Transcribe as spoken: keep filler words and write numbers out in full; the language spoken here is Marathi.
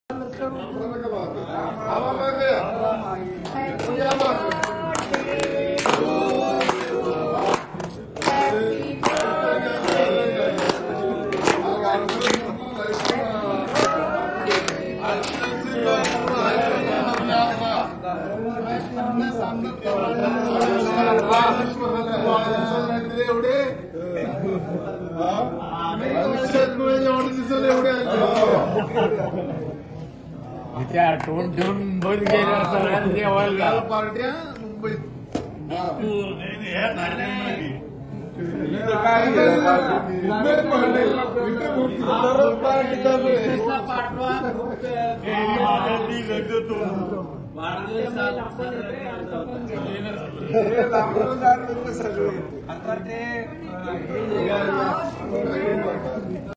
एवढे एवढे आठवण ठेवून बंद केल्या सगळ्यांना जेवायला पार्ट्या मुंबईत सगळे